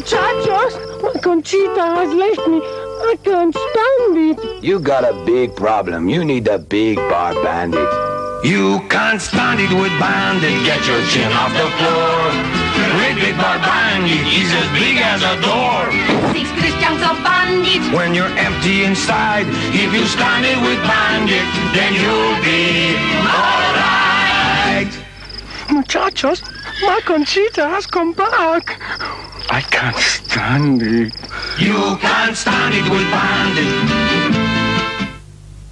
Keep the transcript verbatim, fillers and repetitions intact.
Muchachos, my Conchita has left me. I can't stand it. You got a big problem. You need a big bar bandit. You can't stand it with Bandit. Get your chin off the floor. Great big bar Bandit, he's as big as a door. Six Christians of Bandit. When you're empty inside, if you stand it with Bandit, then you'll be alright. Muchachos, my Conchita has come back. I can't stand it. You can't stand it with Bandit.